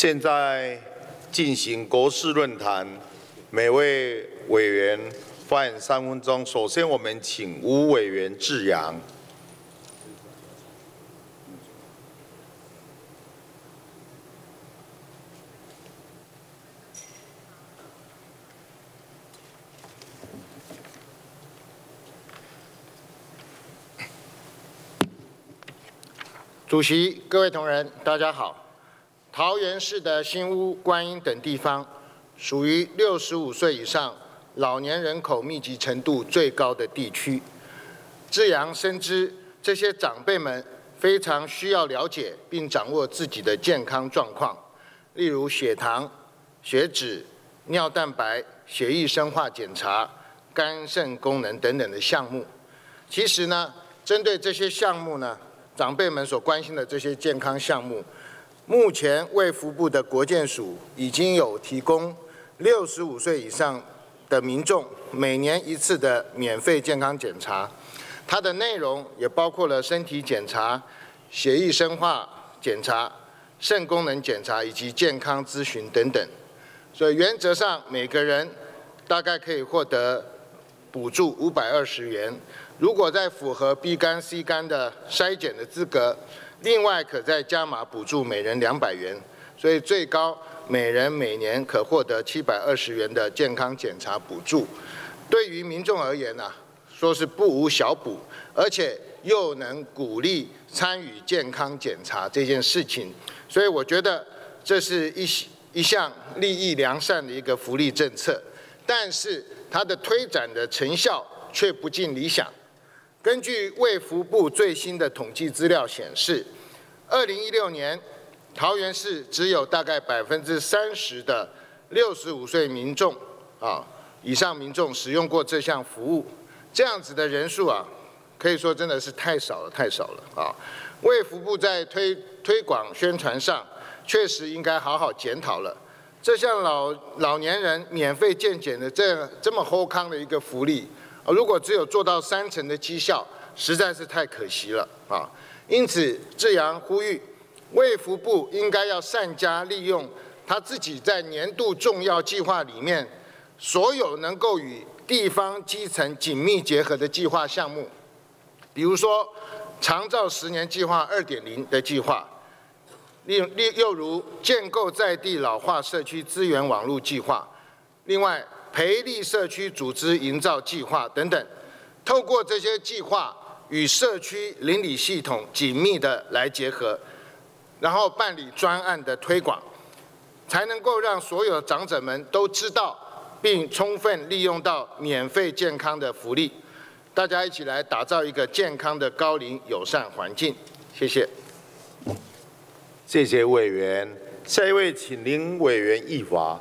现在进行国事论坛，每位委员发言3分钟。首先，我们请吴委员致扬。 主席、各位同仁，大家好。桃园市的新屋、观音等地方，属于65岁以上老年人口密集程度最高的地区。致扬深知这些长辈们非常需要了解并掌握自己的健康状况，例如血糖、血脂、尿蛋白、血液生化检查、肝肾功能等等的项目。其实呢，针对这些项目呢，长辈们所关心的这些健康项目，目前卫福部的国健署已经有提供65岁以上的民众每年1次的免费健康检查，它的内容也包括了身体检查、血液生化检查、肾功能检查以及健康咨询等等。所以原则上每个人大概可以获得补助520元。如果再符合 B 肝、C 肝的筛检的资格，另外可再加码补助每人200元，所以最高每人每年可获得720元的健康检查补助。对于民众而言说是不无小补，而且又能鼓励参与健康检查这件事情，所以我觉得这是一项利益良善的一个福利政策，但是它的推展的成效却不尽理想。根据卫福部最新的统计资料显示，2016年桃园市只有大概30%的65岁民众以上民众使用过这项服务，这样子的人数可以说真的是太少了卫福部在推广宣传上确实应该好好检讨了。这项老年人免费健检的这么厚康的一个福利，如果只有做到30%的绩效，实在是太可惜了因此，致扬呼吁卫福部应该要善加利用他自己在年度重要计划里面所有能够与地方基层紧密结合的计划项目，比如说长照10年计划2.0的计划，又如建构在地老化社区资源网络计划，另外培力社区组织营造计划等等，透过这些计划与社区邻里系统紧密的来结合，然后办理专案的推广，才能够让所有长者们都知道并充分利用到免费健康的福利。大家一起来打造一个健康的高龄友善环境。谢谢。 谢谢委员。下一位，请林委员议伐。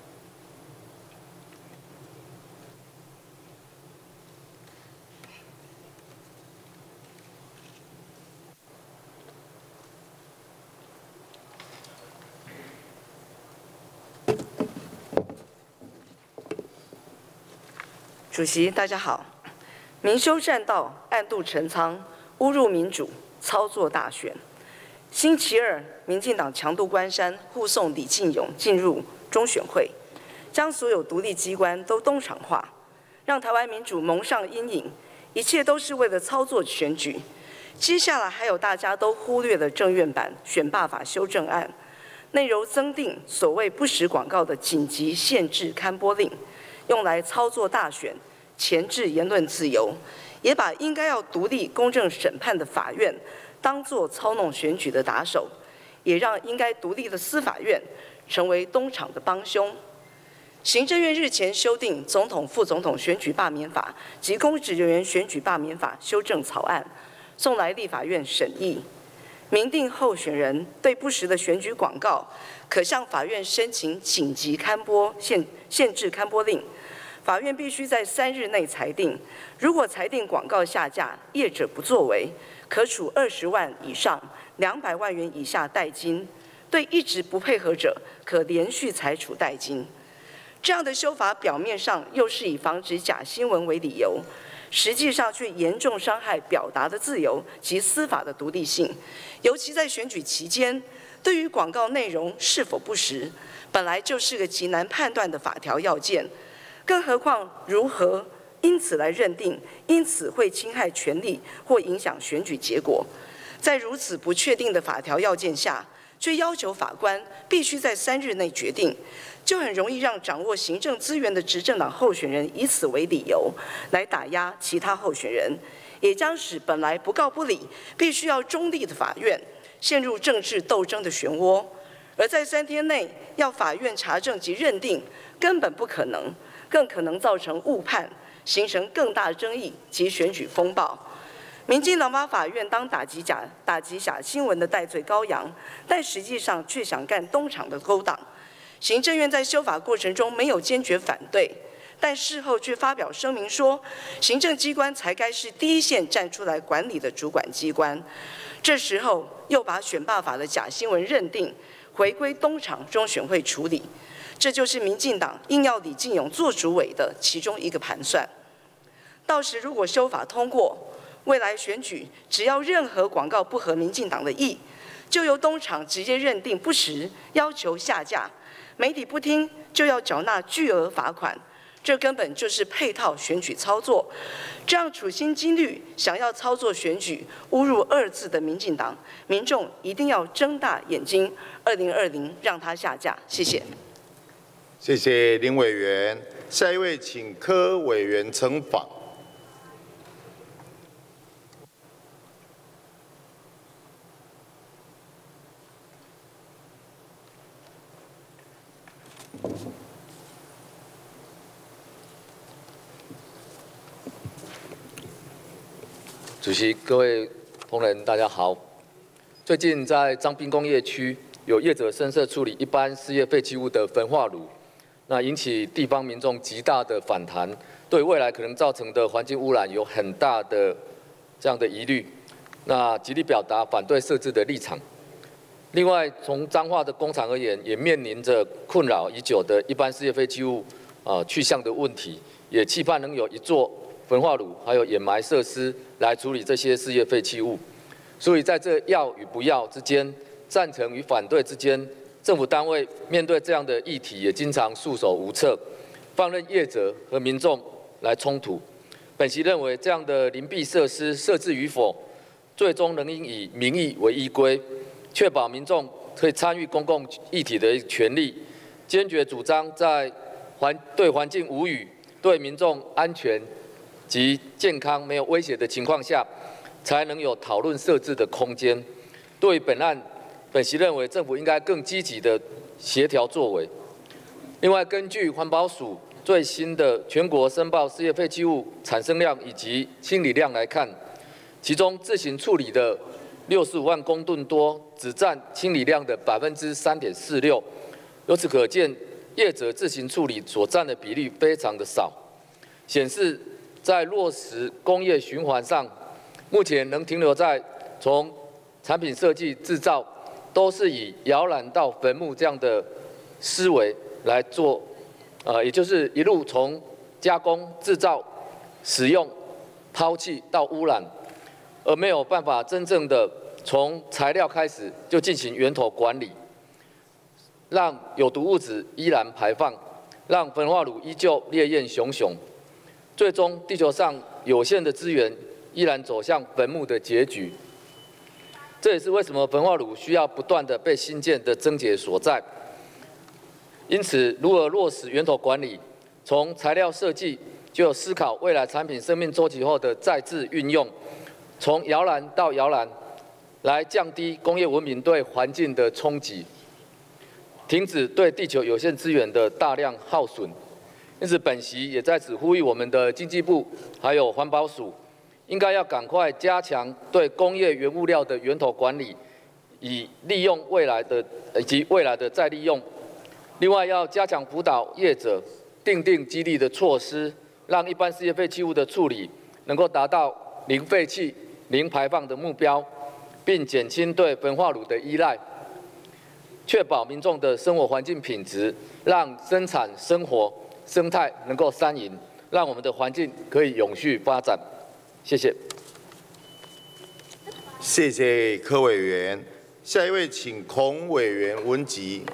主席，大家好。明修栈道，暗度陈仓，侮辱民主，操作大选。星期二，民进党强渡关山，护送李进勇进入中选会，将所有独立机关都东厂化，让台湾民主蒙上阴影。一切都是为了操作选举。接下来还有大家都忽略的政院版选罢法修正案，内容增订所谓不实广告的紧急限制刊播令，用来操作大选，钳制言论自由，也把应该要独立公正审判的法院当作操弄选举的打手，也让应该独立的司法院成为东厂的帮凶。行政院日前修订总统、副总统选举罢免法及公职人员选举罢免法修正草案，送来立法院审议。明定候选人对不实的选举广告，可向法院申请紧急刊播限制刊播令。法院必须在3日内裁定，如果裁定广告下架，业者不作为，可处20万以上200万元以下代金；对一直不配合者，可连续裁处代金。这样的修法表面上又是以防止假新闻为理由，实际上却严重伤害表达的自由及司法的独立性。尤其在选举期间， 对于广告内容是否不实，本来就是个极难判断的法条要件，更何况如何因此来认定，因此会侵害权利或影响选举结果。在如此不确定的法条要件下，却要求法官必须在3日内决定，就很容易让掌握行政资源的执政党候选人以此为理由来打压其他候选人，也将使本来不告不理、必须要中立的法院陷入政治斗争的漩涡。而在3天内要法院查证及认定，根本不可能，更可能造成误判，形成更大争议及选举风暴。民进党把法院当打击假新闻的戴罪羔羊，但实际上却想干东厂的勾当。行政院在修法过程中没有坚决反对，但事后却发表声明说，行政机关才该是第一线站出来管理的主管机关。这时候又把选罢法的假新闻认定回归东厂中选会处理，这就是民进党硬要李进勇做主委的其中一个盘算。到时如果修法通过，未来选举只要任何广告不合民进党的意，就由东厂直接认定不实，要求下架。媒体不听，就要缴纳巨额罚款，这根本就是配套选举操作。这样处心积虑想要操作选举、侮辱2字的民进党，民众一定要睁大眼睛，2020让他下架。谢谢。 谢谢林委员。下一位，请柯委员呈访。 主席、各位同仁，大家好。最近在彰滨工业区有业者深色处理一般事业废弃物的焚化炉，那引起地方民众极大的反弹，对未来可能造成的环境污染有很大的这样的疑虑，那极力表达反对设置的立场。另外，从彰化的工厂而言，也面临着困扰已久的一般事业废弃物去向的问题，也期盼能有一座焚化炉还有掩埋设施来处理这些事业废弃物，所以在这要与不要之间，赞成与反对之间，政府单位面对这样的议题，也经常束手无策，放任业者和民众来冲突。本席认为，这样的邻避设施设置与否，最终仍应以民意为依归，确保民众可以参与公共议题的权利，坚决主张在对环境无虞、对民众安全及健康没有威胁的情况下，才能有讨论设置的空间。对于本案，本席认为政府应该更积极的协调作为。另外，根据环保署最新的全国申报事业废弃物产生量以及清理量来看，其中自行处理的65万公吨多，只占清理量的3.46%。由此可见，业者自行处理所占的比例非常的少，显示在落实工业循环上，目前能停留在从产品设计、制造都是以摇篮到坟墓这样的思维来做，也就是一路从加工、制造、使用、抛弃到污染，而没有办法真正的从材料开始就进行源头管理，让有毒物质依然排放，让焚化炉依旧烈焰熊熊。最终，地球上有限的资源依然走向坟墓的结局。这也是为什么焚化炉需要不断的被新建的症结所在。因此，如何落实源头管理，从材料设计就有思考未来产品生命周期后的再制运用，从摇篮到摇篮，来降低工业文明对环境的冲击，停止对地球有限资源的大量耗损。因此，本席也在此呼吁我们的经济部还有环保署，应该要赶快加强对工业原物料的源头管理，以利用未来的再利用。另外，要加强辅导业者，订定激励的措施，让一般事业废弃物的处理能够达到零废弃、零排放的目标，并减轻对焚化炉的依赖，确保民众的生活环境品质，让生产生活生态能够三赢，让我们的环境可以永续发展。谢谢。 谢谢柯委员。 下一位请孔委员文吉。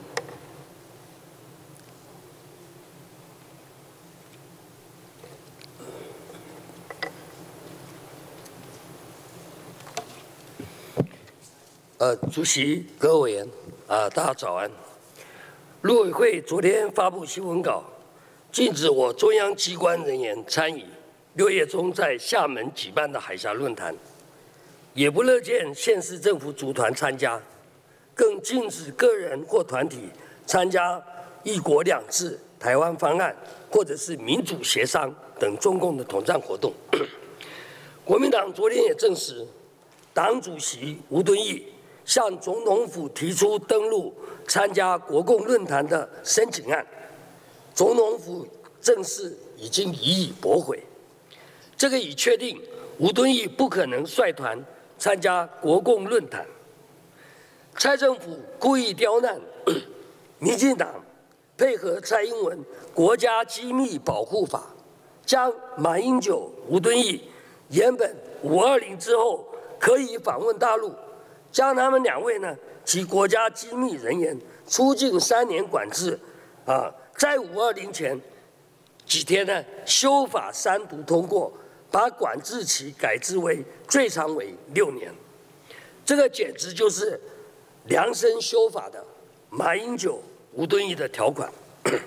主席、各位委员，大家早安。陆委会昨天发布新闻稿，禁止我中央机关人员参与6月中在厦门举办的海峡论坛，也不乐见县市政府组团参加，更禁止个人或团体参加“一国两制”、台湾方案或者是民主协商等中共的统战活动。国民党昨天也证实，党主席吴敦义向总统府提出登陆参加国共论坛的申请案，总统府正式已经予以驳回。这个已确定吴敦义不可能率团参加国共论坛。蔡政府故意刁难民进党，配合蔡英文国家机密保护法，将马英九、吴敦义原本520之后可以访问大陆，将他们2位呢及国家机密人员出境3年管制，在520前几天呢修法3读通过，把管制期改制为最长为6年。这个简直就是量身修法的马英九、吴敦义的条款。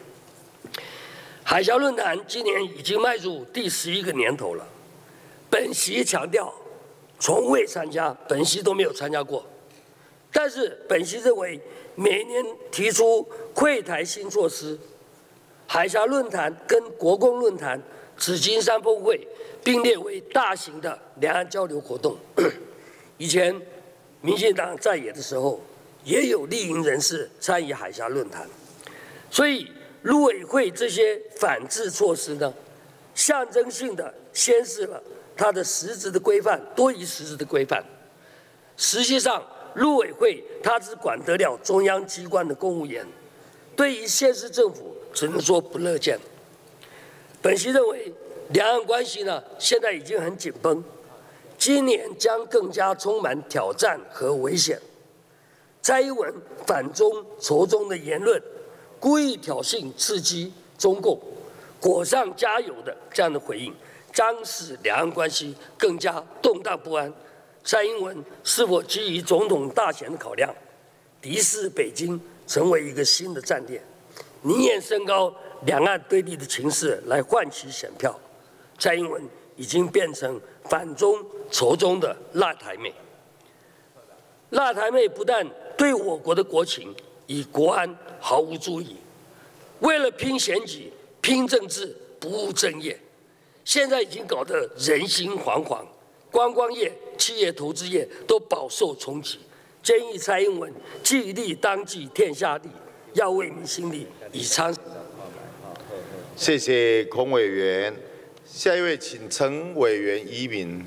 海峡论坛今年已经迈入第11个年头了，本席强调从未参加，本席都没有参加过。但是本席认为，每年提出惠台新措施，海峡论坛跟国共论坛、紫金山峰会并列为大型的两岸交流活动。以前民进党在野的时候，也有立营人士参与海峡论坛，所以陆委会这些反制措施呢，象征性的宣示了它的实质的规范多于实质的规范。实际上，陆委会它只管得了中央机关的公务员，对于县市政府只能说不乐见。本席认为，两岸关系呢现在已经很紧绷，今年将更加充满挑战和危险。蔡英文反中仇中的言论，故意挑衅刺激中共，火上加油的这样的回应，将使两岸关系更加动荡不安。蔡英文是否基于总统大选的考量，敌视北京成为一个新的战略，宁愿升高两岸对立的情势来换取选票？蔡英文已经变成反中仇中的辣台妹。辣台妹不但对我国的国情与国安毫无注意，为了拼选举、拼政治，不务正业，现在已经搞得人心惶惶，观光业、企业投资业都饱受冲击。建议蔡英文既立当即天下立，要为民心立，以彰。 谢谢孔委员。下一位请陈委员移民。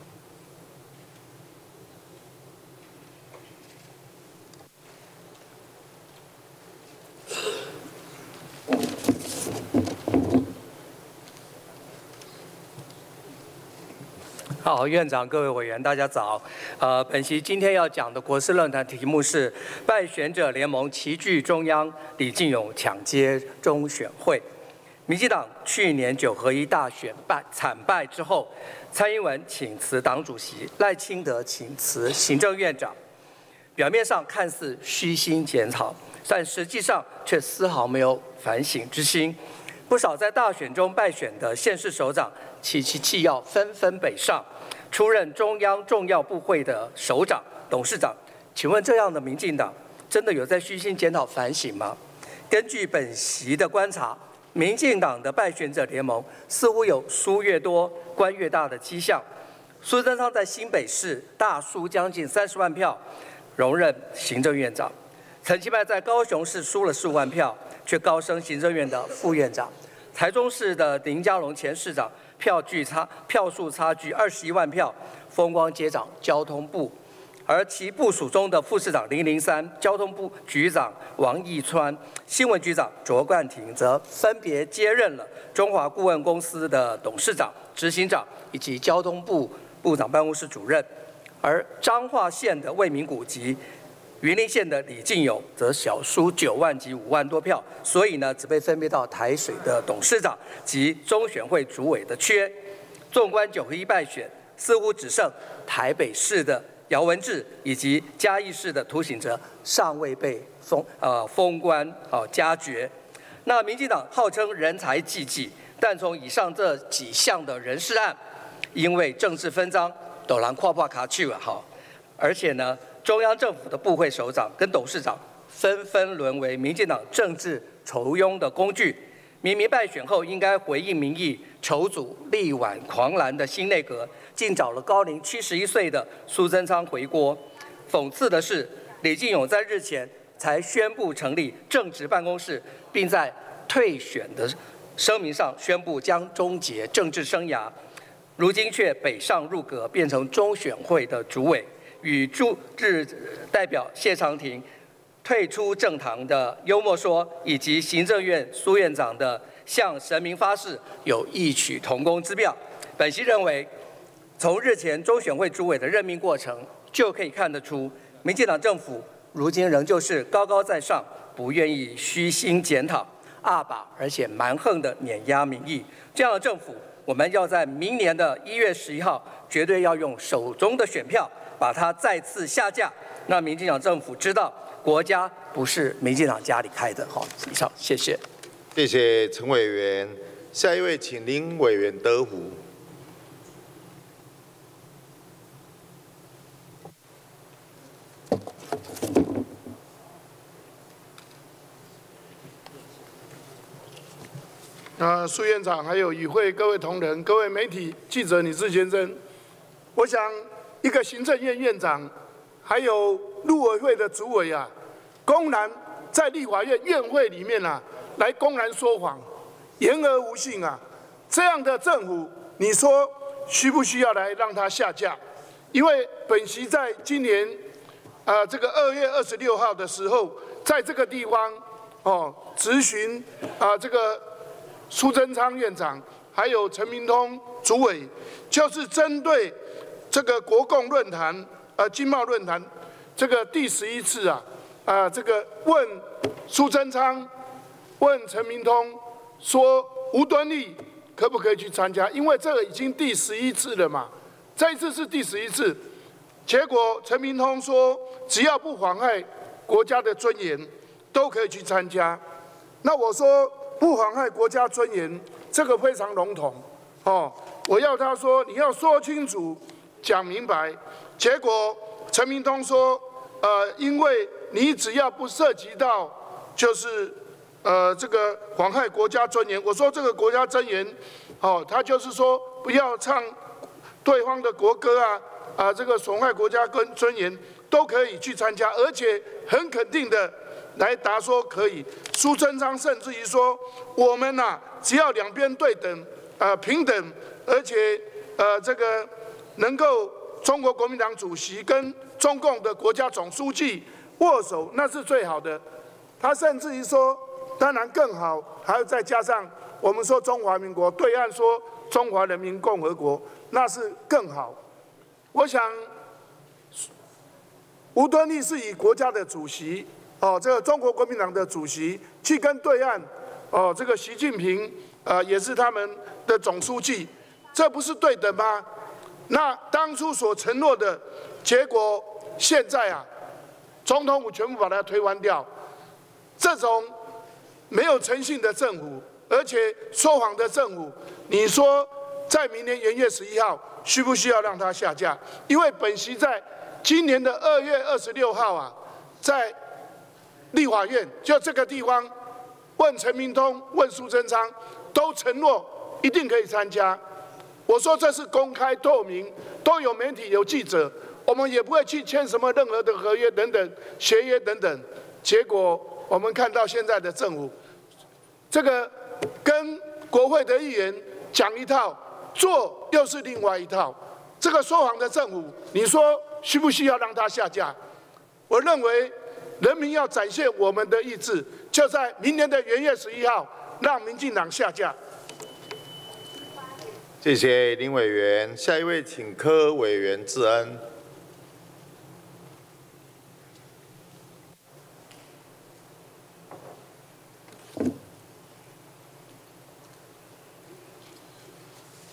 好，院长、各位委员，大家早。本席今天要讲的国事论坛题目是“败选者联盟齐聚中央，李进勇抢接中选会”。民进党去年9合1大选惨败之后，蔡英文请辞党主席，赖清德请辞行政院长，表面上看似虚心检讨，但实际上却丝毫没有反省之心。不少在大选中败选的县市首长齐其气要纷纷北上，出任中央重要部会的首长、董事长。请问这样的民进党真的有在虚心检讨反省吗？根据本席的观察，民进党的败选者联盟似乎有输越多、官越大的迹象。苏贞昌在新北市大输将近30万票，荣任行政院长；陈其迈在高雄市输了15万票，却高升行政院的副院长。台中市的林佳龙前市长票数差距21万票，风光接掌交通部。而其部属中的副市长003、交通部局长王义川、新闻局长卓冠廷，则分别接任了中华顾问公司的董事长、执行长以及交通部部长办公室主任。而彰化县的魏明谷及云林县的李进勇则小输9万及5万多票，所以呢，只被分配到台水的董事长及中选会主委的缺。纵观9合1败选，似乎只剩台北市的姚文智以及嘉义市的涂省哲尚未被封官加爵。那民进党号称人才济济，但从以上这几项的人事案，因为政治分赃，都人跨破卡去了好，而且呢，中央政府的部会首长跟董事长纷纷沦为民进党政治酬庸的工具。明明败选后应该回应民意，筹组力挽狂澜的新内阁，竟找了高龄71岁的苏贞昌回锅。讽刺的是，李进勇在日前才宣布成立正职办公室，并在退选的声明上宣布将终结政治生涯，如今却北上入阁，变成中选会的主委，与驻日代表谢长廷退出政坛的幽默说，以及行政院苏院长的向神明发誓有异曲同工之妙。本席认为，从日前中选会主委的任命过程就可以看得出，民进党政府如今仍旧是高高在上，不愿意虚心检讨，恶把而且蛮横的碾压民意。这样的政府，我们要在明年的1月11号，绝对要用手中的选票把它再次下架，让民进党政府知道，国家不是民进党家里开的。好，以上，谢谢。 谢谢陈委员。下一位，请林委员德福。 苏院长，还有与会各位同仁、各位媒体记者李志先生，我想一个行政院院长，还有陆委会的主委啊，公然在立法院院会里面啊，来公然说谎，言而无信啊，这样的政府，你说需不需要来让他下架？因为本席在今年这个2月26号的时候，在这个地方质询这个苏贞昌院长还有陈明通主委，就是针对这个国共论坛经贸论坛这个第11次这个问苏贞昌问陈明通说吴敦义可不可以去参加？因为这个已经第11次了嘛，这一次是第11次，结果陈明通说只要不妨害国家的尊严，都可以去参加。那我说不妨害国家尊严，这个非常笼统我要他说你要说清楚、讲明白。结果陈明通说，因为你只要不涉及到就是这个妨害国家尊严，我说这个国家尊严，他就是说不要唱对方的国歌这个损害国家跟尊严都可以去参加，而且很肯定的来答说可以。苏贞昌甚至于说，我们只要两边对等平等，而且这个能够中国国民党主席跟中共的国家总书记握手，那是最好的。他甚至于说，当然更好，还要再加上我们说中华民国，对岸说中华人民共和国，那是更好。我想，吴敦义是以国家的主席这个中国国民党的主席去跟对岸这个习近平也是他们的总书记，这不是对等吗？那当初所承诺的结果，现在总统府全部把它推翻掉。这种没有诚信的政府，而且说谎的政府，你说在明年元月11号需不需要让它下架？因为本席在今年的2月26号在立法院就这个地方问陈明通、问苏贞昌，都承诺一定可以参加。我说这是公开透明，都有媒体有记者，我们也不会去签什么任何的合约等等、协约等等。结果我们看到现在的政府，这个跟国会的议员讲一套，做又是另外一套。这个说谎的政府，你说需不需要让它下架？我认为人民要展现我们的意志，就在明年的元月11号，让民进党下架。 谢谢林委员。下一位，请柯委员致恩。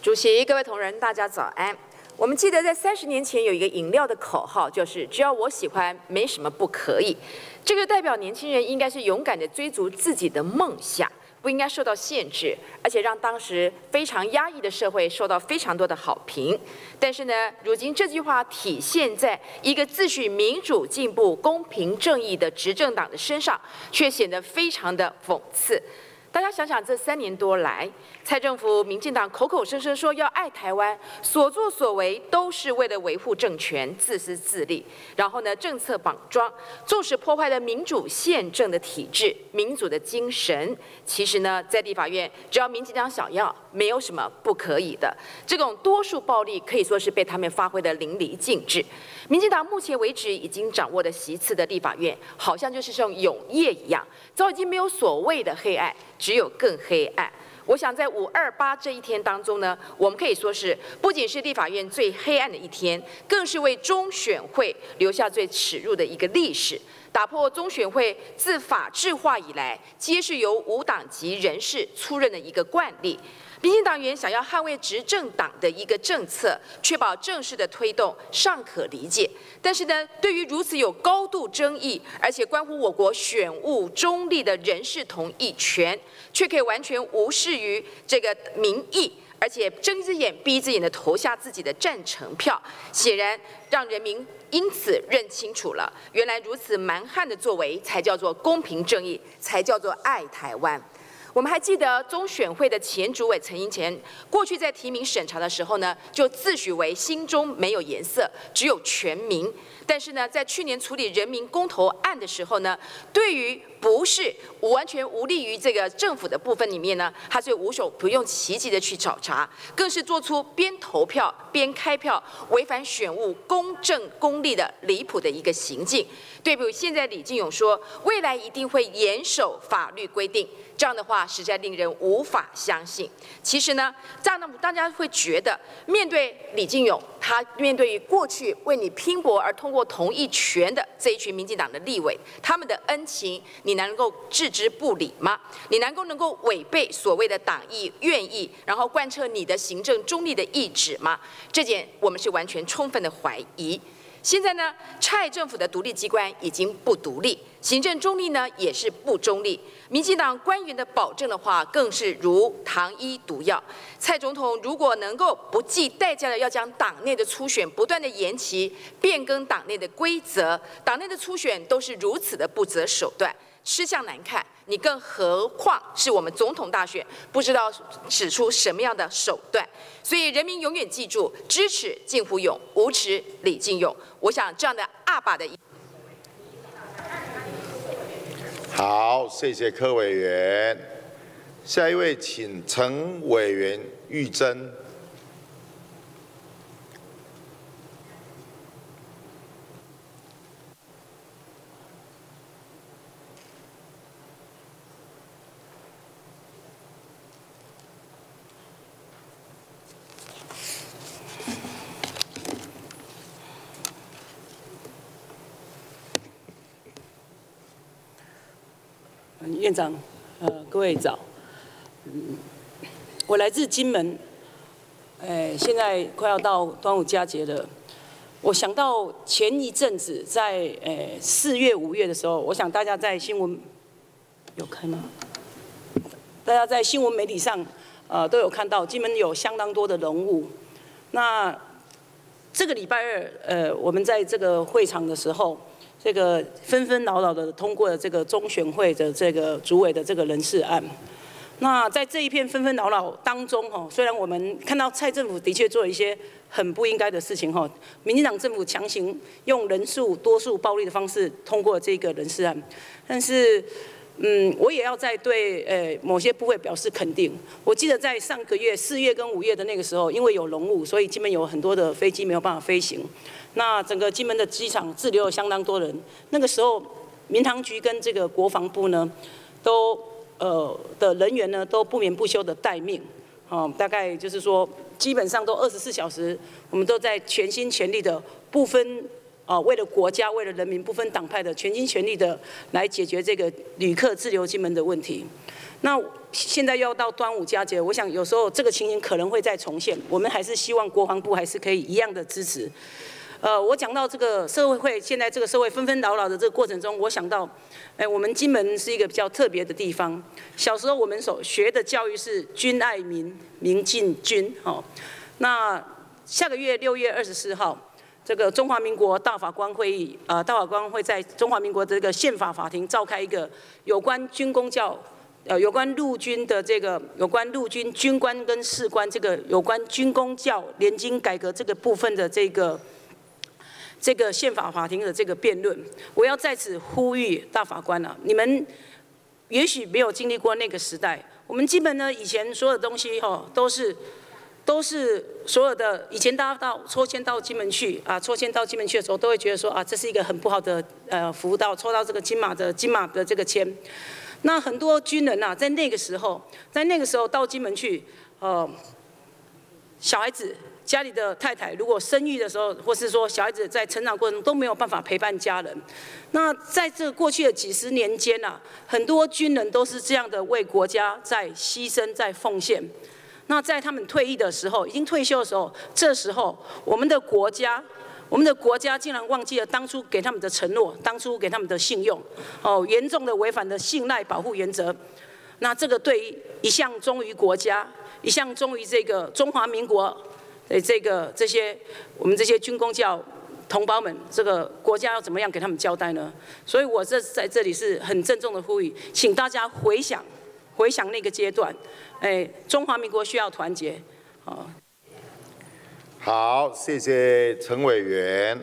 主席、各位同仁，大家早安。我们记得在30年前有一个饮料的口号，就是只要我喜欢，没什么不可以。这个代表年轻人应该是勇敢地追逐自己的梦想，不应该受到限制，而且让当时非常压抑的社会受到非常多的好评。但是呢，如今这句话体现在一个自诩民主、进步、公平、正义的执政党的身上，却显得非常的讽刺。大家想想，这3年多来，蔡政府、民进党口口声声说要爱台湾，所作所为都是为了维护政权、自私自利。然后呢，政策绑桩，纵使破坏了民主宪政的体制、民主的精神，其实呢，在立法院，只要民进党想要，没有什么不可以的。这种多数暴力可以说是被他们发挥得淋漓尽致。民进党目前为止已经掌握的席次的立法院，好像就是像永夜一样，早已经没有所谓的黑暗，只有更黑暗。我想在528这一天当中呢，我们可以说是不仅是立法院最黑暗的一天，更是为中选会留下最耻辱的一个历史，打破中选会自法制化以来，皆是由无党籍人士出任的一个惯例。民进党员想要捍卫执政党的一个政策，确保正式的推动，尚可理解。但是呢，对于如此有高度争议，而且关乎我国选务中立的人事同意权，却可以完全无视于这个民意，而且睁一只眼闭一只眼的投下自己的赞成票，显然让人民因此认清楚了，原来如此蛮汉的作为才叫做公平正义，才叫做爱台湾。我们还记得中选会的前主委陈英前，过去在提名审查的时候呢，就自诩为心中没有颜色，只有全民。但是呢，在去年处理人民公投案的时候呢，对于不是完全无利于这个政府的部分里面呢，他是无所不用其极的去找茬，更是做出边投票边开票，违反选务公正公利的离谱的一个行径。对比现在李进勇说，未来一定会严守法律规定，这样的话实在令人无法相信。其实呢，这样大家会觉得，面对李进勇，他面对于过去为你拼搏而通过同意权的这一群民进党的立委，他们的恩情，你能够置之不理吗？你能够违背所谓的党意愿意，然后贯彻你的行政中立的意志吗？这点我们是完全充分的怀疑。现在呢，蔡政府的独立机关已经不独立，行政中立呢也是不中立。民进党官员的保证的话，更是如糖衣毒药。蔡总统如果能够不计代价的要将党内的初选不断的延期，变更党内的规则，党内的初选都是如此的不择手段，吃相难看。你更何况是我们总统大选，不知道使出什么样的手段。所以人民永远记住，支持靳福勇，无耻李进勇。我想这样的阿爸的。 好，谢谢柯委员。下一位，请陈委员玉珍。 院长，各位早。我来自金门，现在快要到端午佳节了。我想到前一阵子在4月、5月的时候，我想大家在新闻有看吗？大家在新闻媒体上都有看到，金门有相当多的人物。那这个礼拜2，我们在这个会场的时候。这个纷纷扰扰的通过了这个中选会的这个主委的这个人事案。那在这一片纷纷扰扰当中，虽然我们看到蔡政府的确做了一些很不应该的事情，民进党政府强行用人数多数暴力的方式通过这个人事案，但是。我也要再对某些部位表示肯定。我记得在上个月4月跟5月的那个时候，因为有浓雾，所以金门有很多的飞机没有办法飞行。那整个金门的机场滞留了相当多人。那个时候，民航局跟这个国防部呢，都的人员呢都不眠不休的待命。大概就是说，基本上都24小时，我们都在全心全力的不分。为了国家、为了人民，不分党派的全心全力的来解决这个旅客滞留金门的问题。 那现在要到端午佳节，我想有时候这个情形可能会再重现，我们还是希望国防部还是可以一样的支持。我讲到这个社会现在这个社会纷纷扰扰的这个过程中，我想到，我们金门是一个比较特别的地方。小时候我们所学的教育是君爱民，民敬君。那下个月6月24号，这个中华民国大法官会议，大法官会在中华民国这个宪法法庭召开一个有关军公教。有关陆军的这个，有关陆军军官跟士官这个有关军公教联军改革这个部分的这个宪法法庭的这个辩论，我要在此呼吁大法官啊，你们也许没有经历过那个时代，我们基本呢以前所有的东西都是所有的以前大家抽签到金门去啊，抽签到金门去的时候，都会觉得说啊，这是一个很不好的福到抽到这个金马的这个签。那很多军人啊，在那个时候到金门去，小孩子家里的太太如果生育的时候，或是说小孩子在成长过程中都没有办法陪伴家人。那在这过去的几十年间啊，很多军人都是这样的为国家在牺牲、在奉献。那在他们退役的时候，已经退休的时候，这时候我们的国家竟然忘记了当初给他们的承诺，当初给他们的信用，严重的违反了信赖保护原则。那这个对于一向忠于国家、一向忠于这个中华民国的我们这些军公教同胞们，这个国家要怎么样给他们交代呢？所以我在这里是很郑重的呼吁，请大家回想那个阶段，中华民国需要团结， 好，谢谢陈委员。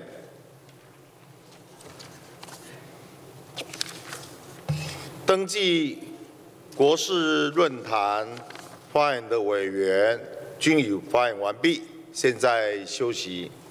登记国事论坛发言的委员均已发言完毕，现在休息。